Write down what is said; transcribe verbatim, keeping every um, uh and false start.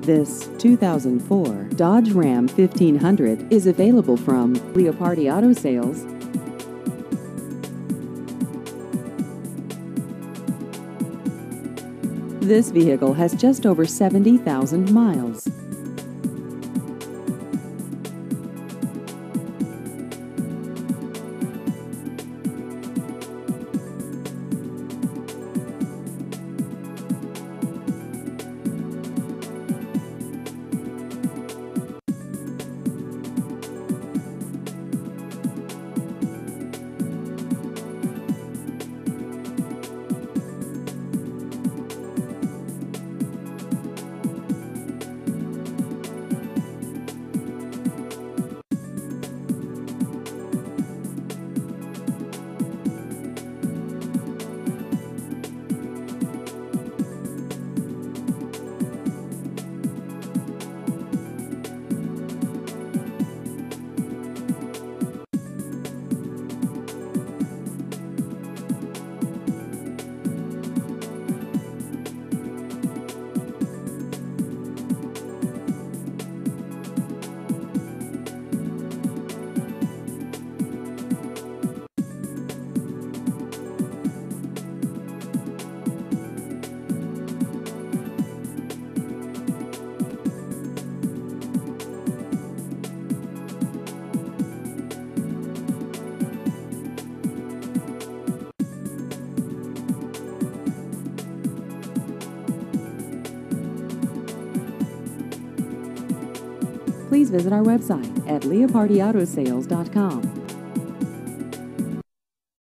This two thousand four Dodge Ram fifteen hundred is available from Leopardi Auto Sales. This vehicle has just over seventy thousand miles. Please visit our website at leopardi auto sales dot com.